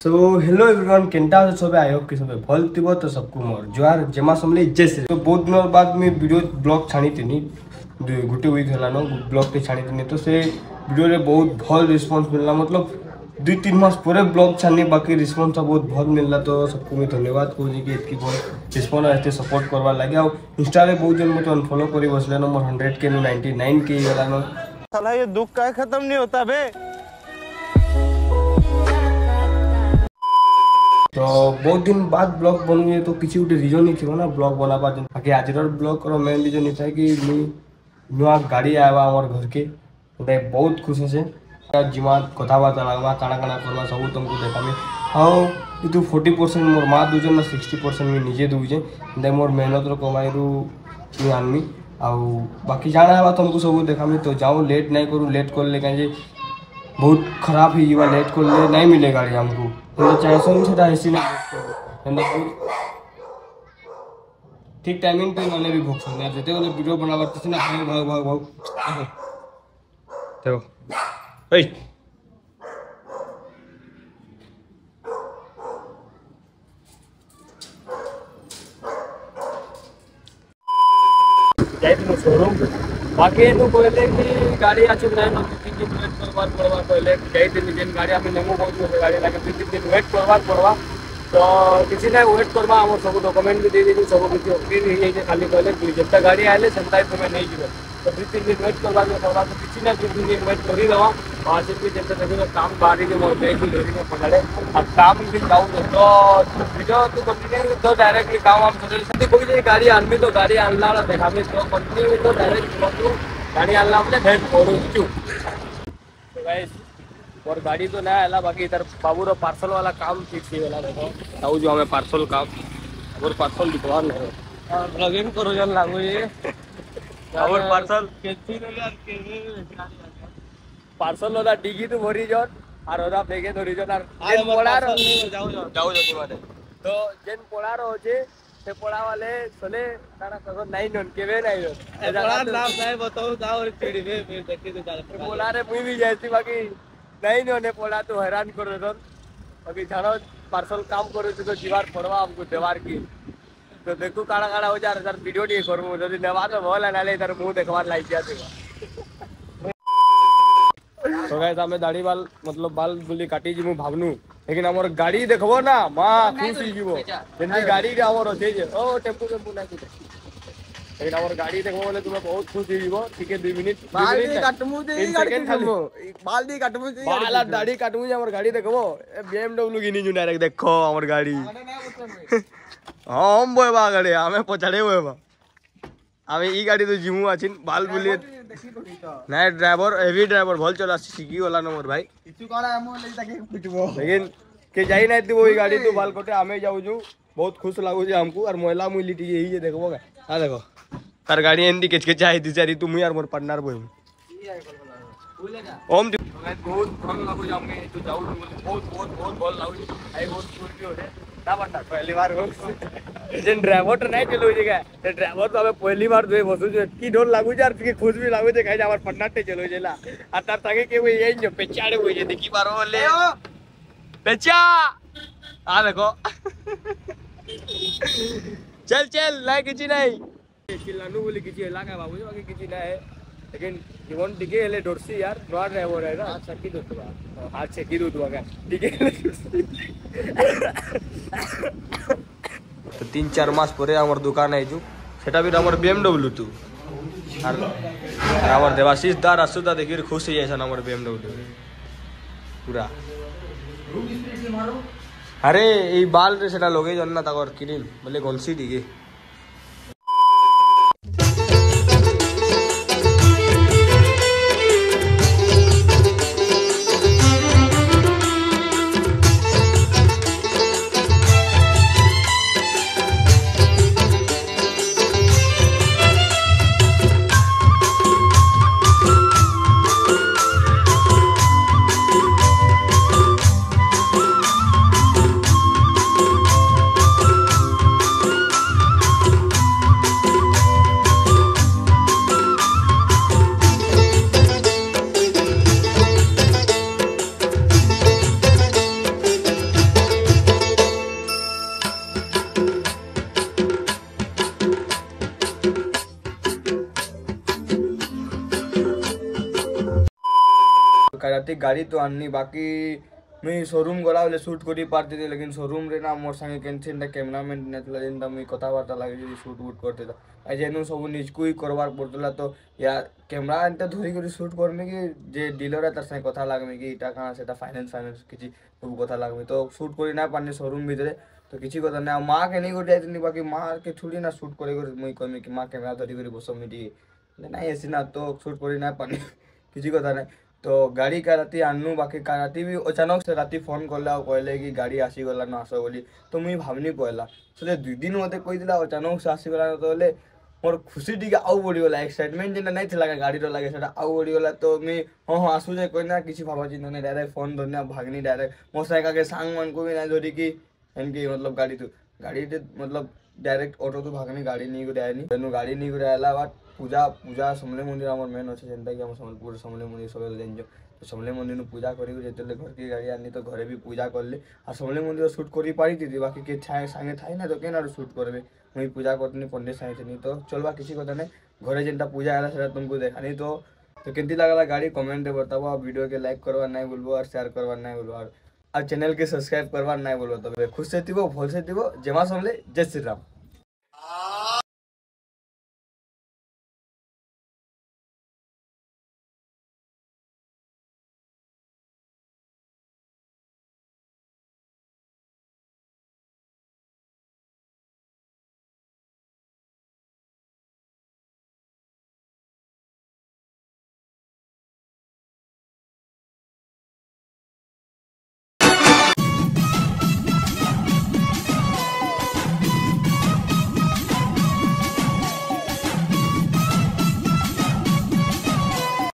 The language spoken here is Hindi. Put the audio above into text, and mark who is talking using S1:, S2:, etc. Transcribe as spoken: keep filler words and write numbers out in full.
S1: तो हेलो एवरीवन केनटा सब आई होप कि सब भल थिबो तो सबको मोर जुआर जेमा समले जय श्री। तो बहुत दिन बाद मैं वीडियो ब्लॉग छाणी थिनी गुटे वीक हला न ब्लॉग ते छाणी थिनी तो से वीडियो रे बहुत भल रिस्पांस मिलला। मतलब दुई तीन मास पूरे ब्लॉग छानी बाकी रिस्पांस बहुत भल मिलला। तो सबको मैं धन्यवाद कहूँ कि इतनी बहुत रिस्पांस एते सपोर्ट करवा लगे। आ इंस्टा रे बहुत जन मते अनफॉलो करी बसले न मोर हंड्रेड के नाइंटी नाइन के हला न।
S2: साला ये दुख का खत्म नहीं होता बे।
S1: तो बहुत दिन बाद ब्लॉग बनूए तो किसी गोटे रिजन ही थी ना ब्लॉग बनाबा। बाकी आज ब्लॉग मेन रिजन था कि नुआ गाड़ी आवा आमर घर के गोटे बहुत खुशी से जिमा कथबार्ता लगवा काଣା काଣା करवा सब तुमको देखामी। हाँ तू फोर्टी परसेंट मोर माँ दूजन ना सिक्सटी परसेंट मुझे निजे दूचे मोर मेहनत कमाई मुझे आनमी। आउ बाकी जाना है तुमको सब देखामी। तो जाऊँ लेट नहीं करूँ लेट कर ले कहीं बहुत खराब ही जीवा लेट कर ले नहीं मिले गाड़ी हमको चाहे से ऐसी नहीं ठीक टाइमिंग पे मैंने भी भोग सकते जते वाले वीडियो बना करते ना भाग भाग भाग देखो ए जाई तो शोरूम बाकी तो कहले कि गाड़ी अच्छी नहीं ना तीन दिन वेट करवार पड़वा कहले जाई दिन दिन गाड़ी आमे नेमो बहुत गाड़ी लागे तीन दिन वेट करवार पड़वा। तो किसी ना वेट करवा हम सब डॉक्यूमेंट भी दे दे सब किसी ओके नहीं है खाली कहले कि जब गाड़ी आले सेंटा तुम्हें नहीं जीव तो दो तीन दिन वेट करवा के पड़वा। तो किसी ना तीन दिन वेट करी दवा वहाँ से भी जब तक काम बाहरी के मोड़ पे लोरी में पकड़े अब काम भी जाऊँ तो वीडियो तो कंटिन्यू तो डायरेक्टली काम हम सोचे कोई गाड़ी आनमी तो गाड़ी आनला देखा तो कंटिन्यू तो डायरेक्ट गाड़ी आनला हमने भेट पड़ू क्यों तो गाइस और गाड़ी तो नया आला बाकी इधर बाबू रो पार्सल वाला काम ठीक से वाला देखो ताऊ जो हमें पार्सल काम और पार्सल दुकान है और ब्लॉगिंग करो जन लागो ये और पार्सल केसी रे यार के पार्सल वाला डिगी तो भरी जन और ओदा बेगे धरी जन और जेन पड़ा रो जाओ जाओ जाओ जाओ माने तो जेन पड़ा रो जे से पड़ा वाले चले तारा करो नहीं नन केवे नहीं रो पड़ा नाम नहीं बताओ जाओ और चिड़ी में फिर देखी तो चल बोला रे मुई भी जैसी बाकी नहीं ने पड़ा तो हैरान कर दे अभी जानो पार्सल काम करे तो जीवार पड़वा हमको देवार की तो देखो काड़ा काड़ा हो जा सर वीडियो नहीं करूँ जब नेवा तो भल ना इधर मुँह देखवार लाइक दिया तो गाइस हमें दाढ़ी बाल मतलब बाल बुली काटी जी मुझे भावनु लेकिन हमार गाड़ी देखबो ना माँ खुश ही जीवो जल्दी गाड़ी के हमार अच्छे ओ टेम्पो टेम्पो नहीं लेकिन हमार गाड़ी देखबो बोले तुम्हें बहुत खुश ही जीवो ठीक है दो मिनट बाल दी काटमु दे गाड़ी खामो बाल दी काटमु दे बाल दाढ़ी काटमु हमार गाड़ी देखबो बीएमडब्ल्यू गिनी जु डायरेक्ट देखो हमार गाड़ी हम बोयबा गाड़ी हमें पछाड़े बोयबा हमें ई गाड़ी तो जिमु आछिन बाल बुली नहीं ड्राइवर हेवी ड्राइवर भल चला सीखी वाला न मोर भाई किछु काड़ा हम ले ताके पिटबो लेकिन के जाई नहीं थी वो गाड़ी तो बाल कोटे हमें जाऊ छु बहुत खुश लागो जे हमको और मोहला मुली टी यही जे देखबो का आ देखो तार गाड़ी एंदी केच के चाहे दिसारी तू मुई यार मोर पार्टनर बोई ओम बहुत भल लागो जामे तो जाऊ बहुत बहुत बहुत भल लागो आई बहुत खुश हो रे ना बंदा पहली बार हो जेन ड्राइवर तो नहीं चलो जेगा ते ड्राइवर तो हमें पहली बार जोई बसु जो की डोर लागो यार के खुश भी लागो जे कहे हमर पार्टनर ते चलो जेला आ तार ताके के वो यही जो पेचाड़े हो जे देखी बारो ले पेचा आ देखो चल चल नहीं किसी नहीं चिल्लानु बोली किसी इलाका बाबू बाकी किसी ना है लेकिन जीवन दिखे हेले डोरसी यार नॉट ड्राइवर है ना अच्छा की दो तो आज से की दो तो क्या दिखे तो तीन चार मास परे हमर दुकान है जो सेटा भी हमर बीएमडब्ल्यू तू और हमर देवाशीष दार असुदा देखिर खुश है ऐसा हमर बीएमडब्ल्यू पूरा अरे ई बाल रे सेटा लगे जन्ना ताकर किनिल बोले गंसी दिगे
S3: राती गाड़ी तो आनी बाकी मुई शोरूम गला बोले शूट करी पारती लेकिन शोरूम रे ना मोर संगे केनथिन कैमरामैन नेतला जेनता मुई कथाबार्ता लगे शूट वूट करते आज जेनु सब निजकू ही करवार पड़तला तो या कैमरा एंता धरी कर शूट करमी कि जे डीलर है तार संगे कथा लागमी कि इटा कहाँ से फाइनेंस फाइनेंस किसी सब कथा लागमी तो शूट करी ना पानी शोरूम भितर तो किसी कथा ना माँ के नहीं कर जाती बाकी माँ के थोड़ी ना शूट करे मुई कहमी कि माँ कैमरा धरी कर बसमी टी ना ऐसी ना तो शूट करी ना पानी किसी कथा ना तो गाड़ी का राती आनू बाकी का राती भी अचानक से राती फोन करला और कहले कि गाड़ी आसीगला ना आस बोली तो मुई भावनी पहला से दुई दिन मत कही अचानक से आसीगला तो बोले मोर खुशी टी आउ बढ़ीगला एक्साइटमेंट जेना नहीं थी गाड़ी लगे से आउ बढ़ीगला तो मुई हाँ हाँ आसू जे कहना किसी भावा चिन्ह नहीं डायरेक्ट फोन धरना भागनी डायरेक्ट मोर साइका सांग मान को भी ना धरी कि एनकी मतलब गाड़ी तो गाड़ी मतलब डायरेक्ट ऑटो तो भागनी गाड़ी नहीं गुड़ाए नहीं गाड़ी नहीं गुड़ाएला बात पूजा पूजा समले मंदिर आम मेन अच्छे जेनता कि सम्बलपुर समले मंदिर सब जान तो समले मंदिर पूजा करी जो घर की गाड़ी आनी तो घरे भी पूजा करले और समले मंदिर शूट कर पारी थी बाकी के सांगे थाई ना तो क्या शूट करबे मुई पूजा करनी पंडित सांगे नहीं तो चलवा किसी कथा नहीं घरे जेनता पूजा है से तुमको देखा नहीं तो तो केमती लगला गाड़ी कमेंट बताबो और वीडियो के लाइक करवा नहीं बोलबो और शेयर करवा नहीं बोलबो और चैनल के सब्सक्राइब करवा नहीं बोलबो तब खुश से थी भल से थी जमा समले जय श्री राम।